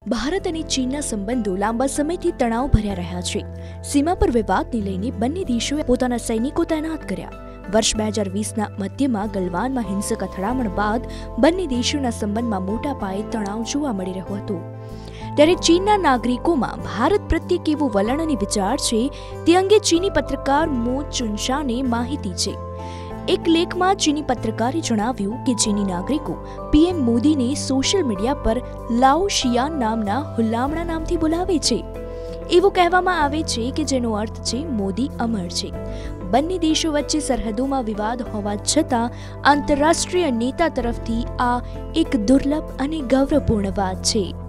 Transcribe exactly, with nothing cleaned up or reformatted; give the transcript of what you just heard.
ભારત અને ચીનના સંબંધો લાંબા સમયથી તણાવ ભર્યા રહ્યા છે। સીમા પર વિવાદને લઈને બંને દેશોએ પોતાના સૈનિકો તૈનાત કર્યા। વર્ષ બે હજાર વીસના મધ્યમાં ગલવાનમાં હિંસક અથડામણ બાદ બંને દેશોના સંબંધમાં મોટા પાયે તણાવ જોવા મળી રહ્યો હતો। ત્યારે ચીનના નાગરિકોમાં ભારત પ્રત્યે કેવું વલણ અને વિચાર છે તે અંગે ચીની પત્રકાર મો ચુનશાને માહિતી છે। એક લેખમાં ચીની પત્રકારે જણાવ્યું કે ચીની નાગરિકો પીએમ મોદીને સોશિયલ મીડિયા પર લાઓ શિયાન નામના હુલ્લામણા નામથી બોલાવે છે। એવું કહેવામાં આવે છે કે જેનો અર્થ છે મોદી અમર છે। બંને દેશો વચ્ચે સરહદોમાં વિવાદ હોવા છતાં આંતરરાષ્ટ્રીય નેતા તરફથી આ એક દુર્લભ અને ગૌરવપૂર્ણ વાત છે।